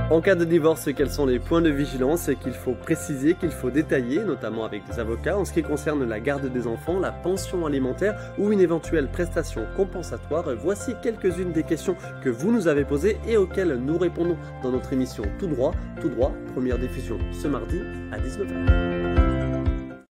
En cas de divorce, quels sont les points de vigilance qu'il faut préciser, qu'il faut détailler, notamment avec des avocats, en ce qui concerne la garde des enfants, la pension alimentaire ou une éventuelle prestation compensatoire? Voici quelques-unes des questions que vous nous avez posées et auxquelles nous répondons dans notre émission Tout droit, première diffusion ce mardi à 19h.